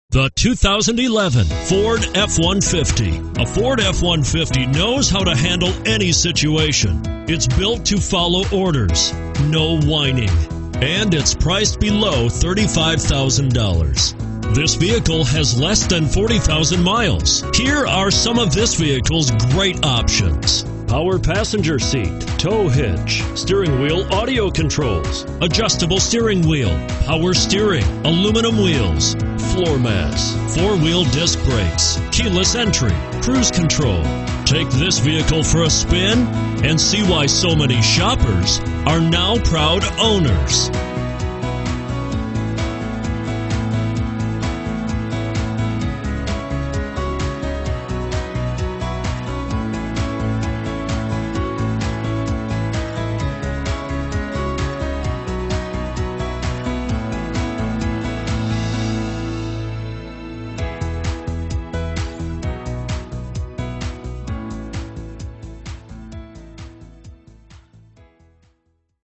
The 2011 Ford F-150. A Ford F-150 knows how to handle any situation. It's built to follow orders, no whining. And it's priced below $35,000. This vehicle has less than 40,000 miles. Here are some of this vehicle's great options: power passenger seat, tow hitch, steering wheel audio controls, adjustable steering wheel, power steering, aluminum wheels, floor mats, four-wheel disc brakes, keyless entry, cruise control. Take this vehicle for a spin and see why so many shoppers are now proud owners.